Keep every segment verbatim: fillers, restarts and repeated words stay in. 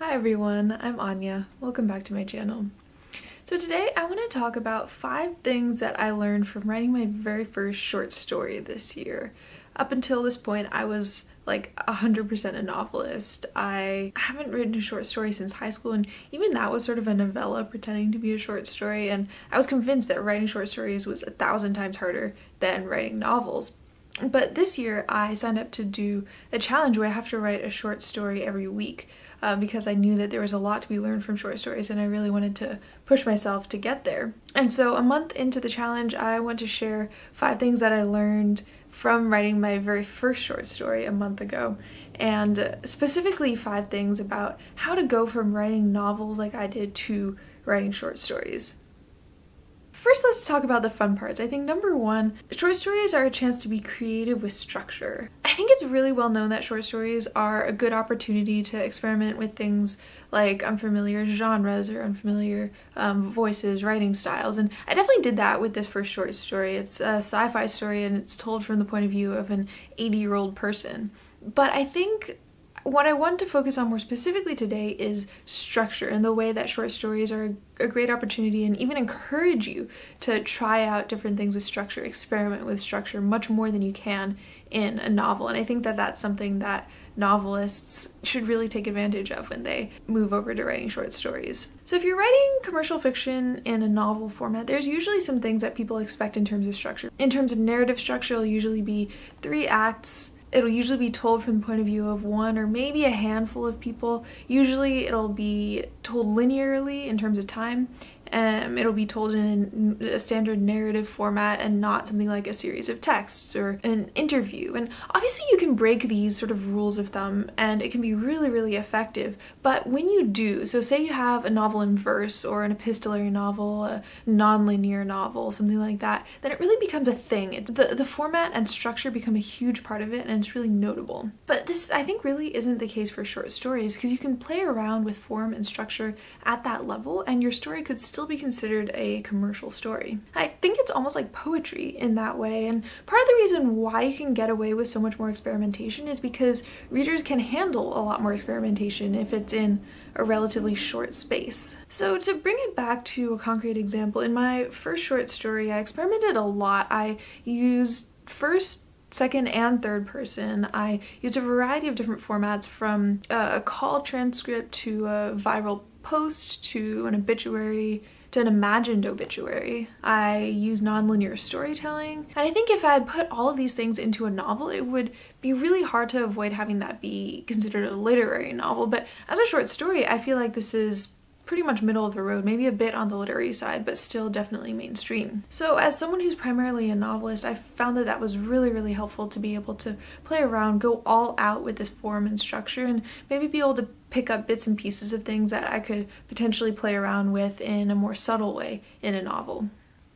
Hi everyone, I'm Anya. Welcome back to my channel. So today I want to talk about five things that I learned from writing my very first short story this year. Up until this point I was like one hundred percent a novelist. I haven't written a short story since high school, and even that was sort of a novella pretending to be a short story, and I was convinced that writing short stories was a thousand times harder than writing novels. But this year I signed up to do a challenge where I have to write a short story every week. Uh, because I knew that there was a lot to be learned from short stories and I really wanted to push myself to get there. And so a month into the challenge, I want to share five things that I learned from writing my very first short story a month ago, and specifically five things about how to go from writing novels like I did to writing short stories. First, let's talk about the fun parts. I think number one, short stories are a chance to be creative with structure. I think it's really well known that short stories are a good opportunity to experiment with things like unfamiliar genres or unfamiliar um, voices, writing styles, and I definitely did that with this first short story. It's a sci-fi story and it's told from the point of view of an eighty-year-old person. But I think what I want to focus on more specifically today is structure, and the way that short stories are a great opportunity and even encourage you to try out different things with structure, experiment with structure much more than you can in a novel. And I think that that's something that novelists should really take advantage of when they move over to writing short stories. So if you're writing commercial fiction in a novel format, there's usually some things that people expect in terms of structure. In terms of narrative structure, it'll usually be three acts. It'll usually be told from the point of view of one or maybe a handful of people. Usually it'll be told linearly in terms of time. Um, it'll be told in a standard narrative format and not something like a series of texts or an interview. And obviously you can break these sort of rules of thumb and it can be really, really effective. But when you do, so say you have a novel in verse or an epistolary novel, a non-linear novel, something like that, then it really becomes a thing. It's the, the format and structure become a huge part of it and it's really notable. But this, I think, really isn't the case for short stories, because you can play around with form and structure at that level and your story could still be considered a commercial story. I think it's almost like poetry in that way, and part of the reason why you can get away with so much more experimentation is because readers can handle a lot more experimentation if it's in a relatively short space. So to bring it back to a concrete example, in my first short story I experimented a lot. I used first, second, and third person. I used a variety of different formats, from a call transcript to a viral post to an obituary to an imagined obituary. I use nonlinear storytelling, and I think if I had put all of these things into a novel, it would be really hard to avoid having that be considered a literary novel. But as a short story, I feel like this is pretty much middle of the road, maybe a bit on the literary side, but still definitely mainstream. So as someone who's primarily a novelist, I found that that was really, really helpful to be able to play around, go all out with this form and structure, and maybe be able to pick up bits and pieces of things that I could potentially play around with in a more subtle way in a novel.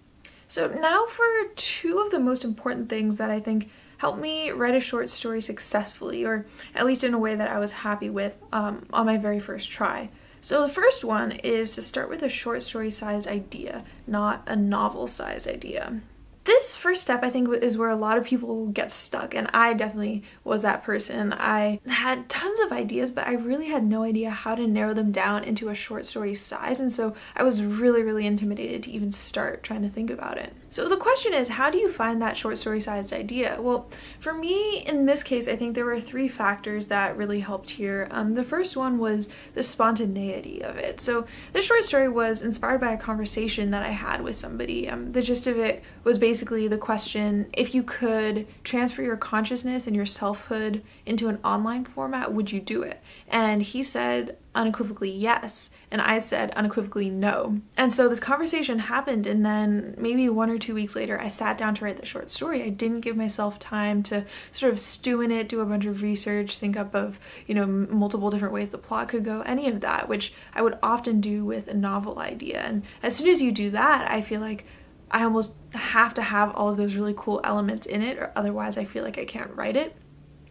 So now for two of the most important things that I think helped me write a short story successfully, or at least in a way that I was happy with um, on my very first try. So the first one is to start with a short story sized idea, not a novel sized idea. This first step, I think, is where a lot of people get stuck, and I definitely was that person. I had tons of ideas, but I really had no idea how to narrow them down into a short story size, and so I was really, really intimidated to even start trying to think about it. So the question is, how do you find that short story sized idea? Well, for me, in this case, I think there were three factors that really helped here. Um, the first one was the spontaneity of it. So this short story was inspired by a conversation that I had with somebody. Um, the gist of it was basically Basically the question, if you could transfer your consciousness and your selfhood into an online format, would you do it? And he said unequivocally yes, and I said unequivocally no. And so this conversation happened, and then maybe one or two weeks later I sat down to write the short story. I didn't give myself time to sort of stew in it, do a bunch of research, think up of, you know, multiple different ways the plot could go, any of that, which I would often do with a novel idea. And as soon as you do that, I feel like I almost have to have all of those really cool elements in it, or otherwise I feel like I can't write it.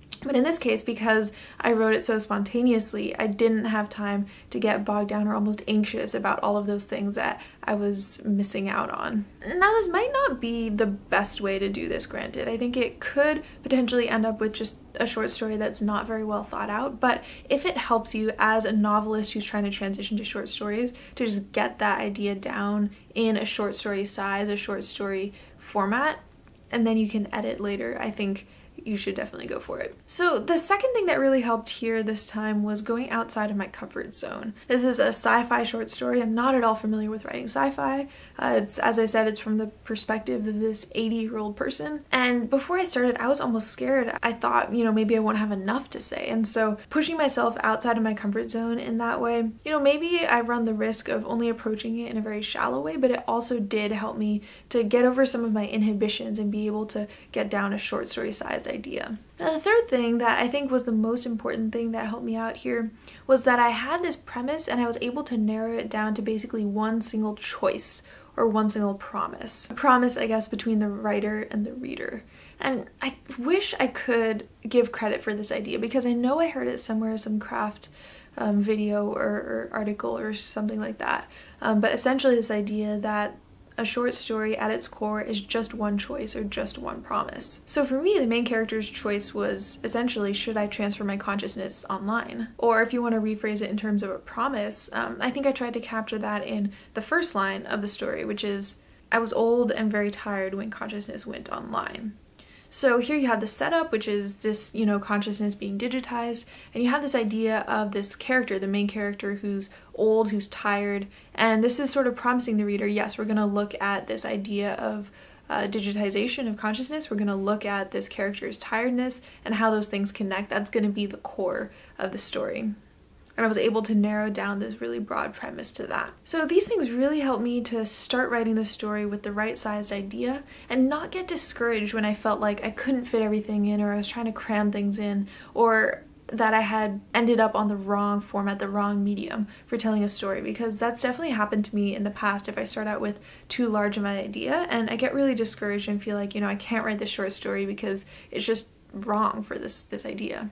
But in this case, because I wrote it so spontaneously, I didn't have time to get bogged down or almost anxious about all of those things that I was missing out on. Now, this might not be the best way to do this, granted. I think it could potentially end up with just a short story that's not very well thought out, but if it helps you as a novelist who's trying to transition to short stories to just get that idea down in a short story size, a short story format, and then you can edit later, I think you should definitely go for it. So the second thing that really helped here this time was going outside of my comfort zone. This is a sci-fi short story. I'm not at all familiar with writing sci-fi. Uh, it's, as I said, it's from the perspective of this eighty year old person. And before I started, I was almost scared. I thought, you know, maybe I won't have enough to say. And so pushing myself outside of my comfort zone in that way, you know, maybe I run the risk of only approaching it in a very shallow way, but it also did help me to get over some of my inhibitions and be able to get down a short story sized idea. Now, the third thing that I think was the most important thing that helped me out here was that I had this premise and I was able to narrow it down to basically one single choice or one single promise. A promise, I guess, between the writer and the reader. And I wish I could give credit for this idea because I know I heard it somewhere, some craft um, video or, or article or something like that. Um, but essentially this idea that a short story at its core is just one choice or just one promise. So for me, the main character's choice was essentially, should I transfer my consciousness online? Or if you want to rephrase it in terms of a promise, um, I think I tried to capture that in the first line of the story, which is, I was old and very tired when consciousness went online. So here you have the setup, which is this, you know, consciousness being digitized, and you have this idea of this character, the main character, who's old, who's tired, and this is sort of promising the reader, yes, we're going to look at this idea of uh, digitization of consciousness, we're going to look at this character's tiredness and how those things connect. That's going to be the core of the story. And I was able to narrow down this really broad premise to that. So these things really helped me to start writing the story with the right sized idea and not get discouraged when I felt like I couldn't fit everything in, or I was trying to cram things in, or that I had ended up on the wrong format, the wrong medium for telling a story, because that's definitely happened to me in the past if I start out with too large of an idea and I get really discouraged and feel like, you know, I can't write this short story because it's just wrong for this, this idea.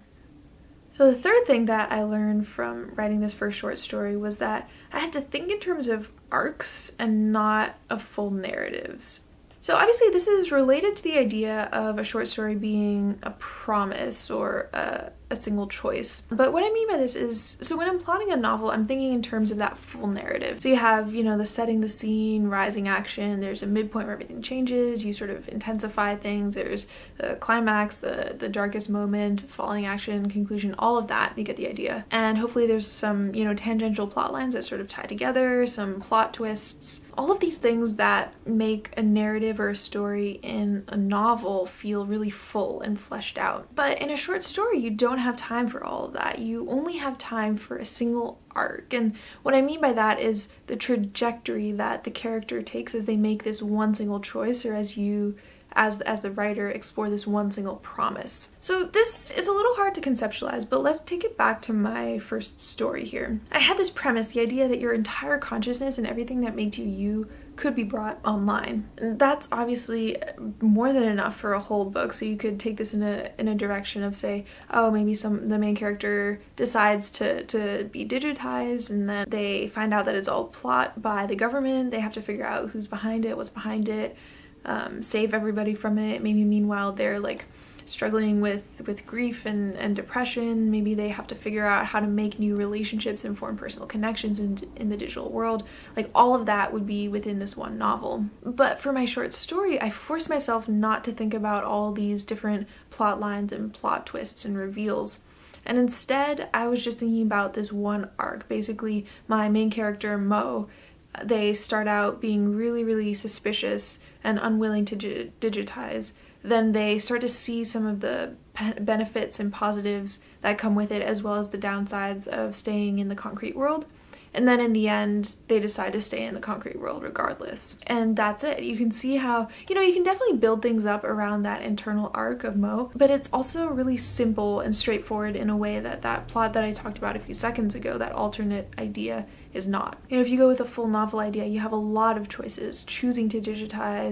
So the third thing that I learned from writing this first short story was that I had to think in terms of arcs and not of full narratives. So obviously this is related to the idea of a short story being a promise or a, a single choice. But what I mean by this is, so when I'm plotting a novel, I'm thinking in terms of that full narrative. So you have, you know, the setting the scene, rising action, there's a midpoint where everything changes, you sort of intensify things, there's the climax, the, the darkest moment, falling action, conclusion, all of that, you get the idea. And hopefully there's some, you know, tangential plot lines that sort of tie together, some plot twists, all of these things that make a narrative or a story in a novel feel really full and fleshed out. But in a short story, you don't have time for all of that. You only have time for a single arc. And what I mean by that is the trajectory that the character takes as they make this one single choice, or as you as as the writer explore this one single promise. So this is a little hard to conceptualize, but let's take it back to my first story here. I had this premise, the idea that your entire consciousness and everything that makes you you could be brought online. And that's obviously more than enough for a whole book, so you could take this in a in a direction of, say, oh, maybe some the main character decides to to be digitized, and then they find out that it's all plot by the government. They have to figure out who's behind it, what's behind it, Um, save everybody from it. Maybe meanwhile they're like struggling with with grief and, and depression. Maybe they have to figure out how to make new relationships and form personal connections in, in the digital world. Like, all of that would be within this one novel. But for my short story, I forced myself not to think about all these different plot lines and plot twists and reveals. And instead, I was just thinking about this one arc. Basically, my main character, Mo, they start out being really, really suspicious and unwilling to dig- digitize. Then they start to see some of the pe- benefits and positives that come with it, as well as the downsides of staying in the concrete world. And then in the end, they decide to stay in the concrete world regardless. And that's it. You can see how, you know, you can definitely build things up around that internal arc of Mo, but it's also really simple and straightforward in a way that that plot that I talked about a few seconds ago, that alternate idea, is not. You know, if you go with a full novel idea, you have a lot of choices: choosing to digitize,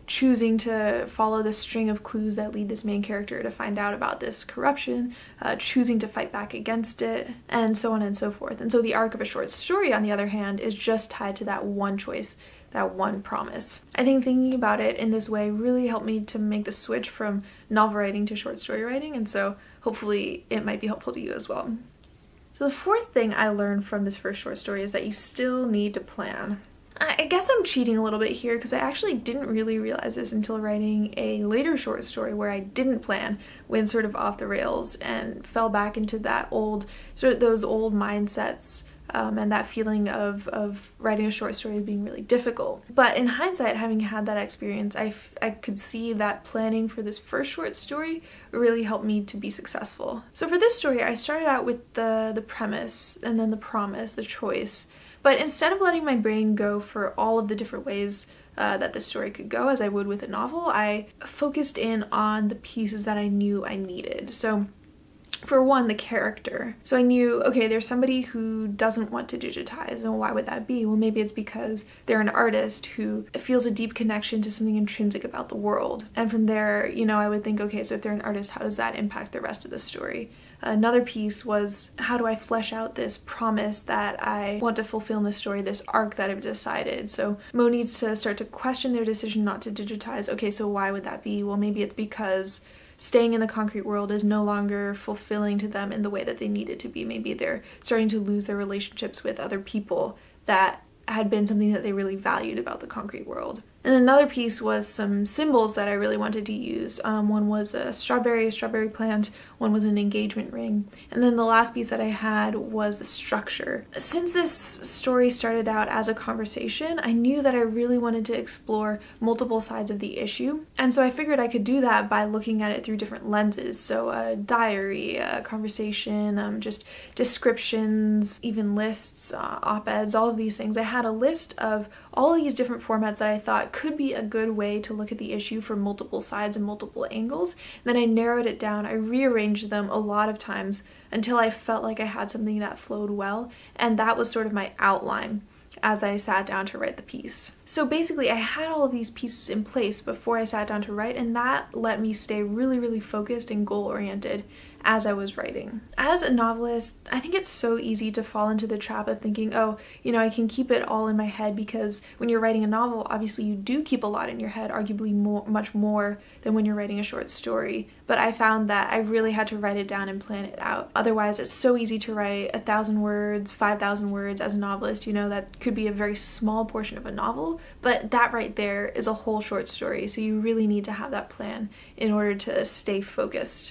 choosing to follow the string of clues that lead this main character to find out about this corruption, uh, choosing to fight back against it, and so on and so forth. And so the arc of a short story, on the other hand, is just tied to that one choice, that one promise. I think thinking about it in this way really helped me to make the switch from novel writing to short story writing, and so hopefully it might be helpful to you as well. So the fourth thing I learned from this first short story is that you still need to plan. I guess I'm cheating a little bit here because I actually didn't really realize this until writing a later short story where I didn't plan, went sort of off the rails and fell back into that old, sort of those old mindsets um, and that feeling of, of writing a short story being really difficult. But in hindsight, having had that experience, I, I could see that planning for this first short story really helped me to be successful. So for this story, I started out with the, the premise and then the promise, the choice. But instead of letting my brain go for all of the different ways uh, that the story could go, as I would with a novel, I focused in on the pieces that I knew I needed. So for one, the character. So I knew, okay, there's somebody who doesn't want to digitize, and why would that be? Well, maybe it's because they're an artist who feels a deep connection to something intrinsic about the world. And from there, you know, I would think, okay, so if they're an artist, how does that impact the rest of the story? Another piece was, how do I flesh out this promise that I want to fulfill in the story, this arc that I've decided? So Mo needs to start to question their decision not to digitize. Okay, so why would that be? Well, maybe it's because staying in the concrete world is no longer fulfilling to them in the way that they need it to be. Maybe they're starting to lose their relationships with other people that had been something that they really valued about the concrete world. And another piece was some symbols that I really wanted to use. Um, one was a strawberry, a strawberry plant, one was an engagement ring. And then the last piece that I had was the structure. Since this story started out as a conversation, I knew that I really wanted to explore multiple sides of the issue. And so I figured I could do that by looking at it through different lenses. So a diary, a conversation, um, just descriptions, even lists, uh, op-eds, all of these things. I had a list of all of these different formats that I thought could be a good way to look at the issue from multiple sides and multiple angles. And then I narrowed it down. I rearranged them a lot of times until I felt like I had something that flowed well, and that was sort of my outline as I sat down to write the piece. So basically I had all of these pieces in place before I sat down to write, and that let me stay really, really focused and goal-oriented as I was writing. As a novelist, I think it's so easy to fall into the trap of thinking, oh, you know, I can keep it all in my head, because when you're writing a novel, obviously you do keep a lot in your head, arguably more, much more than when you're writing a short story. But I found that I really had to write it down and plan it out. Otherwise, it's so easy to write a thousand words, five thousand words as a novelist. You know, that could be a very small portion of a novel, but that right there is a whole short story. So you really need to have that plan in order to stay focused.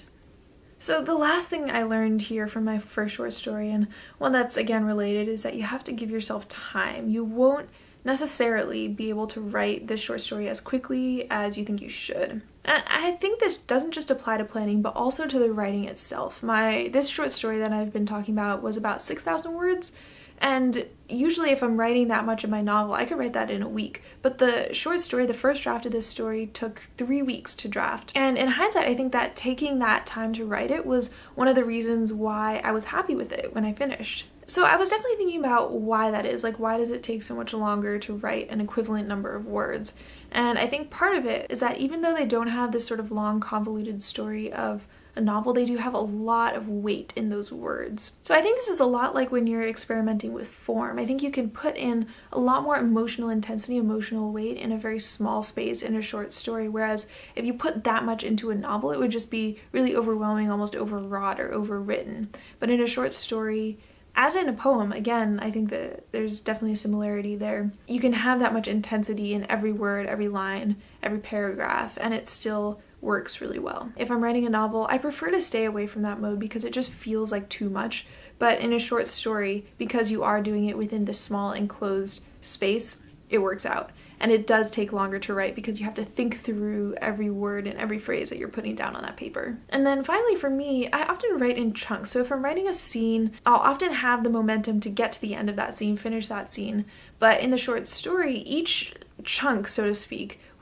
So the last thing I learned here from my first short story, and one that's again related, is that you have to give yourself time. You won't necessarily be able to write this short story as quickly as you think you should. And I think this doesn't just apply to planning, but also to the writing itself. My this short story that I've been talking about was about six thousand words, and usually if I'm writing that much in my novel, I could write that in a week. But the short story, the first draft of this story, took three weeks to draft. And in hindsight, I think that taking that time to write it was one of the reasons why I was happy with it when I finished. So I was definitely thinking about why that is. Like, why does it take so much longer to write an equivalent number of words? And I think part of it is that even though they don't have this sort of long, convoluted story of a novel, they do have a lot of weight in those words. So I think this is a lot like when you're experimenting with form. I think you can put in a lot more emotional intensity, emotional weight in a very small space in a short story, whereas if you put that much into a novel, it would just be really overwhelming, almost overwrought or overwritten. But in a short story, as in a poem, again, I think that there's definitely a similarity there. You can have that much intensity in every word, every line, every paragraph, and it still works really well. If I'm writing a novel, I prefer to stay away from that mode because it just feels like too much. But in a short story, because you are doing it within this small enclosed space, it works out. And it does take longer to write because you have to think through every word and every phrase that you're putting down on that paper. And then finally for me, I often write in chunks. So if I'm writing a scene, I'll often have the momentum to get to the end of that scene, finish that scene. But in the short story, each chunk, so to speak,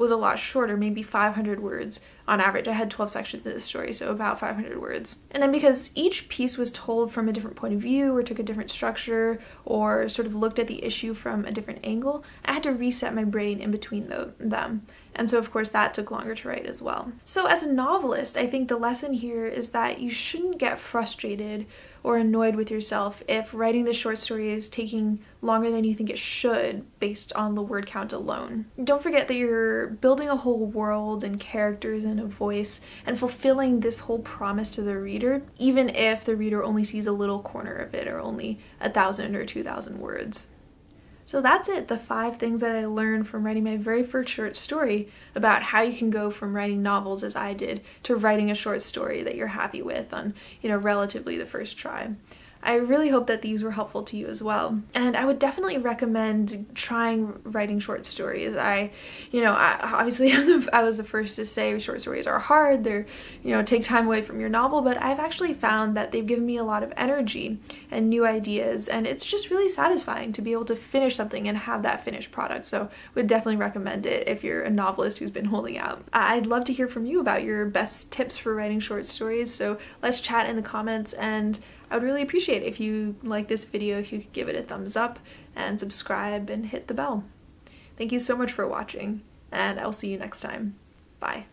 was a lot shorter, maybe five hundred words on average. I had twelve sections of this story, so about five hundred words. And then because each piece was told from a different point of view or took a different structure or sort of looked at the issue from a different angle, I had to reset my brain in between the, them. And so of course that took longer to write as well. So as a novelist, I think the lesson here is that you shouldn't get frustrated or annoyed with yourself if writing the short story is taking longer than you think it should based on the word count alone. Don't forget that you're building a whole world and characters and a voice and fulfilling this whole promise to the reader, even if the reader only sees a little corner of it or only a thousand or two thousand words. So that's it, the five things that I learned from writing my very first short story about how you can go from writing novels as I did to writing a short story that you're happy with on, you know, relatively the first try. I really hope that these were helpful to you as well. And I would definitely recommend trying writing short stories. I, you know, I, obviously I'm the, I was the first to say short stories are hard, they're, you know, take time away from your novel, but I've actually found that they've given me a lot of energy and new ideas, and it's just really satisfying to be able to finish something and have that finished product. So would definitely recommend it if you're a novelist who's been holding out. I'd love to hear from you about your best tips for writing short stories, so let's chat in the comments, and I would really appreciate it if you like this video, if you could give it a thumbs up and subscribe and hit the bell. Thank you so much for watching, and I'll see you next time. Bye.